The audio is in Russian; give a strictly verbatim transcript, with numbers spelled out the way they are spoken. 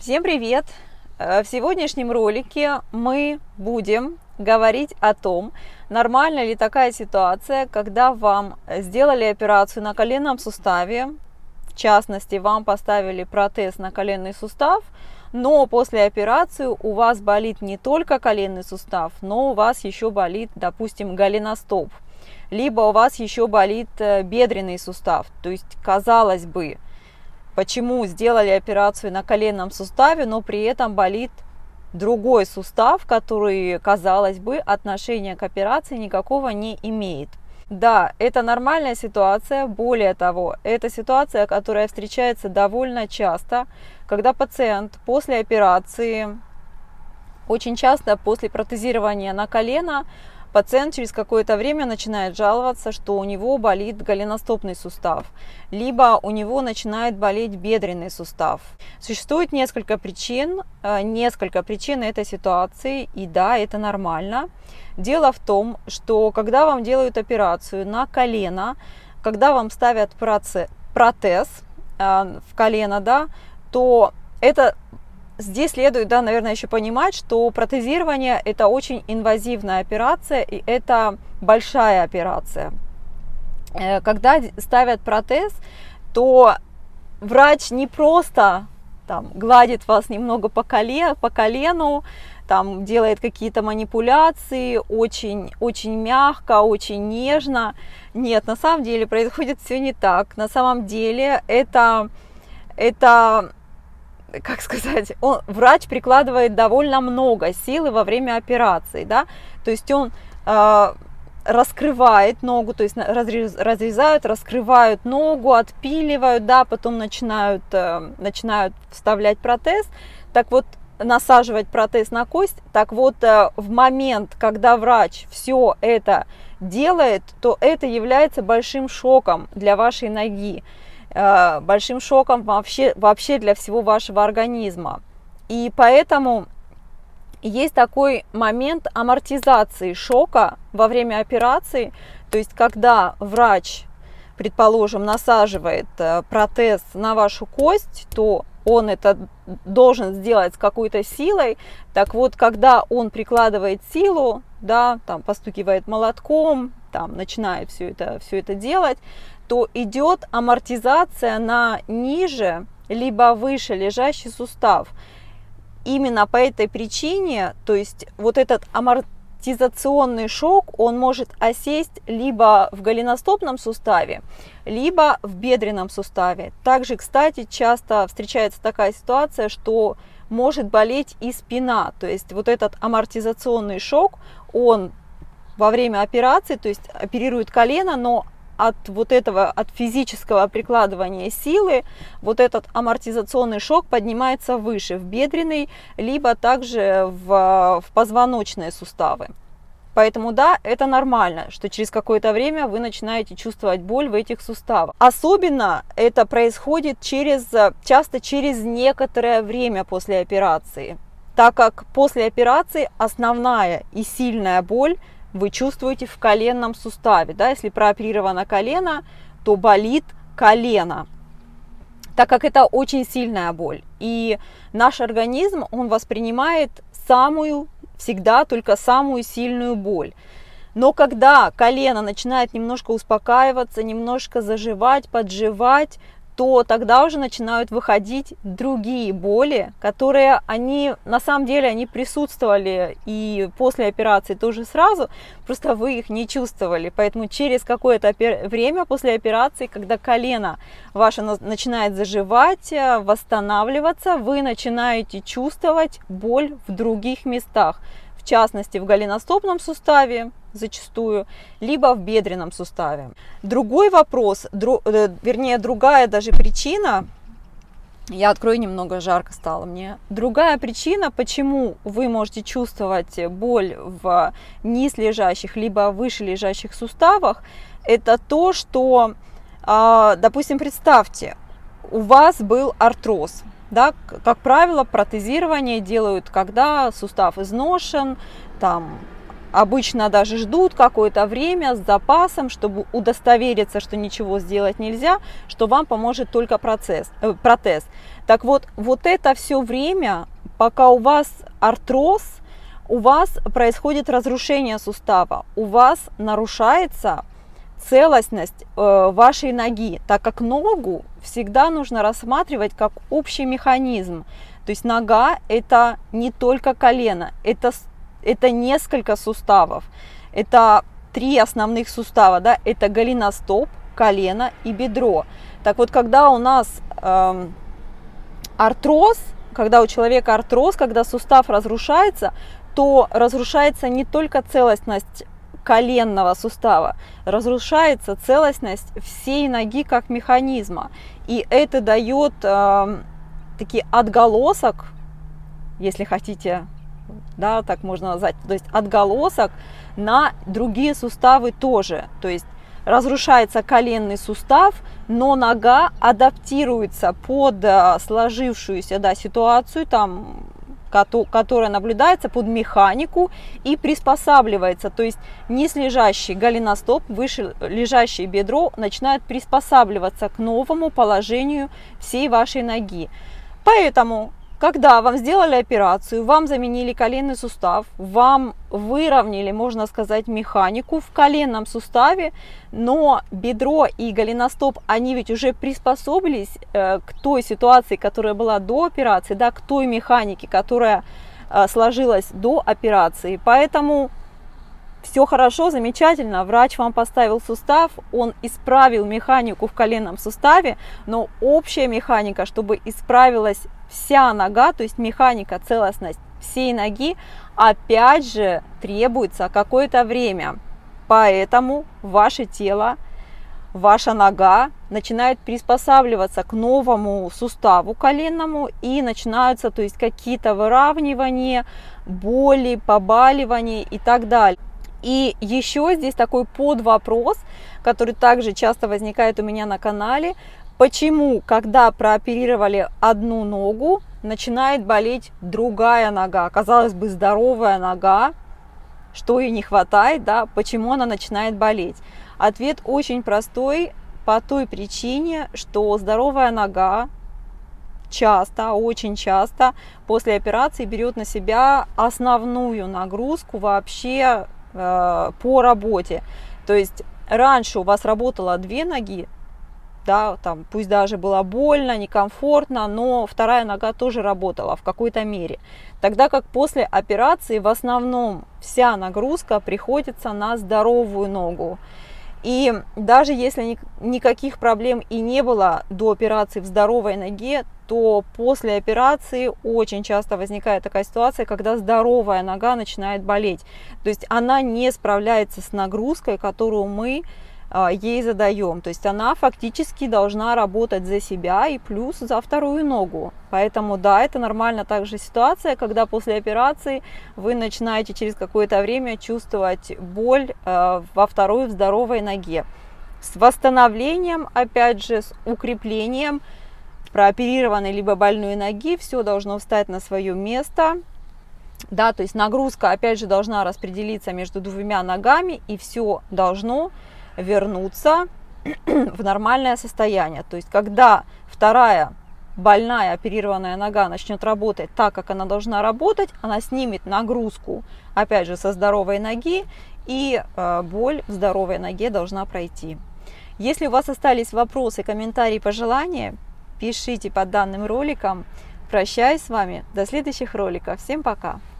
Всем привет! В сегодняшнем ролике мы будем говорить о том, нормальна ли такая ситуация, когда вам сделали операцию на коленном суставе, в частности, вам поставили протез на коленный сустав, но после операции у вас болит не только коленный сустав, но у вас еще болит, допустим, голеностоп, либо у вас еще болит бедренный сустав. То есть, казалось бы, почему сделали операцию на коленном суставе, но при этом болит другой сустав, который, казалось бы, отношения к операции никакого не имеет. Да, это нормальная ситуация, более того, это ситуация, которая встречается довольно часто, когда пациент после операции, очень часто после протезирования на колено, пациент через какое-то время начинает жаловаться, что у него болит голеностопный сустав, либо у него начинает болеть бедренный сустав. Существует несколько причин, несколько причин этой ситуации, и да, это нормально. Дело в том, что когда вам делают операцию на колено, когда вам ставят протез в колено, да, то это здесь следует, да, наверное, еще понимать, что протезирование – это очень инвазивная операция, и это большая операция. Когда ставят протез, то врач не просто там гладит вас немного по колену, по колену, там делает какие-то манипуляции, очень, очень мягко, очень нежно. Нет, на самом деле происходит все не так. На самом деле это, это как сказать, он, врач прикладывает довольно много силы во время операции, да, то есть он э, раскрывает ногу, то есть разрез, разрезают, раскрывают ногу, отпиливают, да, потом начинают, э, начинают вставлять протез. Так вот, насаживать протез на кость, так вот, в момент, когда врач все это делает, то это является большим шоком для вашей ноги, большим шоком вообще, вообще для всего вашего организма. И поэтому есть такой момент амортизации шока во время операции, то есть когда врач, предположим, насаживает протез на вашу кость, то он это должен сделать с какой-то силой. Так вот, когда он прикладывает силу, да, там постукивает молотком, там начинает все это, все это делать, то идет амортизация на ниже либо выше лежащий сустав. Именно по этой причине, то есть вот этот амортизационный шок, он может осесть либо в голеностопном суставе, либо в бедренном суставе. Также, кстати, часто встречается такая ситуация, что может болеть и спина. То есть вот этот амортизационный шок, он во время операции, то есть оперирует колено, но от вот этого, от физического прикладывания силы, вот этот амортизационный шок поднимается выше, в бедренный, либо также в, в позвоночные суставы. Поэтому да, это нормально, что через какое-то время вы начинаете чувствовать боль в этих суставах. Особенно это происходит через, часто через некоторое время после операции, так как после операции основная и сильная боль вы чувствуете в коленном суставе. Да? Если прооперировано колено, то болит колено, так как это очень сильная боль. И наш организм, он воспринимает самую всегда только самую сильную боль. Но когда колено начинает немножко успокаиваться, немножко заживать, подживать, то тогда уже начинают выходить другие боли, которые они, на самом деле, они присутствовали и после операции тоже сразу, просто вы их не чувствовали. Поэтому через какое-то время после операции, когда колено ваше начинает заживать, восстанавливаться, вы начинаете чувствовать боль в других местах, в частности в голеностопном суставе зачастую, либо в бедренном суставе. Другой вопрос, дру, вернее другая даже причина, я открою, немного жарко стало мне, другая причина, почему вы можете чувствовать боль в низлежащих либо вышележащих суставах, это то, что, допустим, представьте, у вас был артроз. Да, как правило, протезирование делают, когда сустав изношен, там обычно даже ждут какое-то время с запасом, чтобы удостовериться, что ничего сделать нельзя, что вам поможет только процесс, э, протез. Так вот, вот это все время, пока у вас артроз, у вас происходит разрушение сустава, у вас нарушается целостность э, вашей ноги, так как ногу всегда нужно рассматривать как общий механизм. То есть нога – это не только колено, это, это несколько суставов, это три основных сустава, да? Это голеностоп, колено и бедро. Так вот, когда у нас э, артроз, когда у человека артроз, когда сустав разрушается, то разрушается не только целостность коленного сустава, разрушается целостность всей ноги как механизма. И это дает э, такой отголосок, если хотите, да, так можно назвать, то есть отголосок на другие суставы тоже. То есть разрушается коленный сустав, но нога адаптируется под э, сложившуюся, да, ситуацию, там, которая наблюдается, под механику и приспосабливается. То есть низлежащий голеностоп, выше лежащее бедро начинают приспосабливаться к новому положению всей вашей ноги. Поэтому, когда вам сделали операцию, вам заменили коленный сустав, вам выровняли, можно сказать, механику в коленном суставе, но бедро и голеностоп, они ведь уже приспособились э, к той ситуации, которая была до операции, да, к той механике, которая э, сложилась до операции. Поэтому все хорошо, замечательно, врач вам поставил сустав, он исправил механику в коленном суставе, но общая механика, чтобы исправилась вся нога, то есть механика, целостность всей ноги, опять же требуется какое-то время. Поэтому ваше тело, ваша нога начинает приспосабливаться к новому суставу коленному, и начинаются, то есть, какие-то выравнивания, боли, побаливания и так далее. И еще здесь такой подвопрос, который также часто возникает у меня на канале. Почему, когда прооперировали одну ногу, начинает болеть другая нога? Казалось бы, здоровая нога, что ей не хватает, да? Почему она начинает болеть? Ответ очень простой, по той причине, что здоровая нога часто, очень часто после операции берет на себя основную нагрузку вообще э, по работе. То есть раньше у вас работало две ноги, да, там, пусть даже было больно, некомфортно, но вторая нога тоже работала в какой-то мере. Тогда как после операции в основном вся нагрузка приходится на здоровую ногу. И даже если никаких проблем и не было до операции в здоровой ноге, то после операции очень часто возникает такая ситуация, когда здоровая нога начинает болеть. То есть она не справляется с нагрузкой, которую мы ей задаем. То есть она фактически должна работать за себя и плюс за вторую ногу. Поэтому да, это нормально также ситуация, когда после операции вы начинаете через какое-то время чувствовать боль э, во второй, в здоровой ноге. С восстановлением, опять же, с укреплением прооперированной либо больной ноги все должно встать на свое место. Да, то есть нагрузка, опять же, должна распределиться между двумя ногами, и все должно вернуться в нормальное состояние. То есть когда вторая больная оперированная нога начнет работать так, как она должна работать, она снимет нагрузку, опять же, со здоровой ноги, и э, боль в здоровой ноге должна пройти. Если у вас остались вопросы, комментарии, пожелания, пишите под данным роликом. Прощаюсь с вами до следующих роликов. Всем пока!